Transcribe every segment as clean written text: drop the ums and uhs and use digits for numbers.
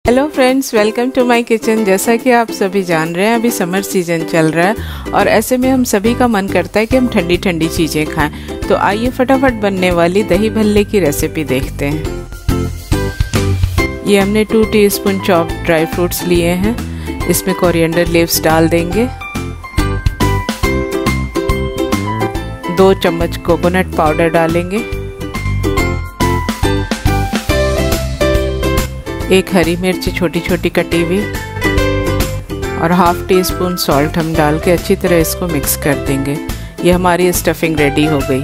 Hello friends, welcome to my kitchen. जैसा कि आप सभी जान रहे हैं, अभी समर सीजन चल रहा है और ऐसे में हम सभी का मन करता है कि हम ठंडी ठंडी चीज़ें खाएं। तो आइए फटाफट बनने वाली दही भल्ले की रेसिपी देखते हैं। ये हमने 2 टीस्पून चॉप्ड ड्राई फ्रूट्स लिए हैं। इसमें कोरिएंडर लीव्स डाल देंगे। 2 चम्मच कोकोनट पाउडर डालेंगे। 1 हरी मिर्च छोटी छोटी कटी हुई और ½ टीस्पून सॉल्ट हम डाल के अच्छी तरह इसको मिक्स कर देंगे। ये हमारी स्टफिंग रेडी हो गई।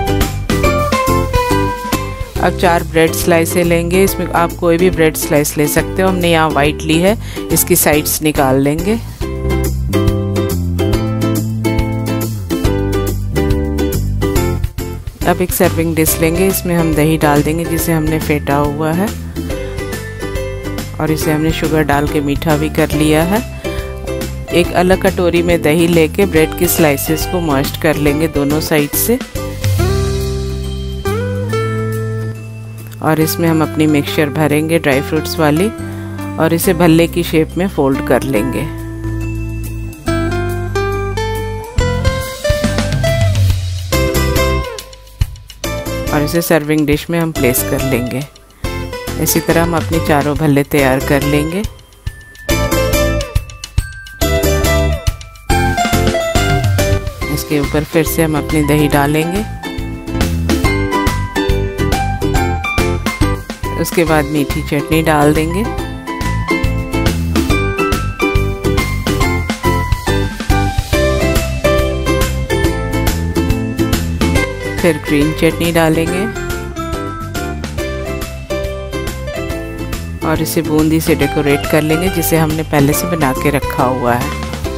अब 4 ब्रेड स्लाइसें लेंगे। इसमें आप कोई भी ब्रेड स्लाइस ले सकते हो। हमने यहाँ वाइट ली है, इसकी साइड्स निकाल लेंगे। अब एक सर्विंग डिश लेंगे। इसमें हम दही डाल देंगे जिसे हमने फेंटा हुआ है और इसे हमने शुगर डाल के मीठा भी कर लिया है। एक अलग कटोरी में दही लेके ब्रेड की स्लाइसेस को मर्ज कर लेंगे दोनों साइड से और इसमें हम अपनी मिक्सचर भरेंगे ड्राई फ्रूट्स वाली और इसे भल्ले की शेप में फोल्ड कर लेंगे। और इसे सर्विंग डिश में हम प्लेस कर लेंगे। इसी तरह हम अपनी चारों भल्ले तैयार कर लेंगे। इसके ऊपर फिर से हम अपनी दही डालेंगे। उसके बाद मीठी चटनी डाल देंगे। फिर ग्रीन चटनी डालेंगे और इसे बूंदी से डेकोरेट कर लेंगे जिसे हमने पहले से बना के रखा हुआ है।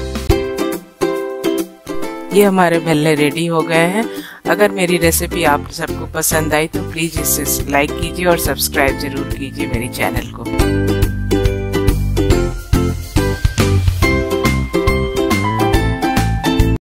ये हमारे भल्ले रेडी हो गए हैं। अगर मेरी रेसिपी आप सबको पसंद आई तो प्लीज़ इसे लाइक कीजिए और सब्सक्राइब ज़रूर कीजिए मेरे चैनल को।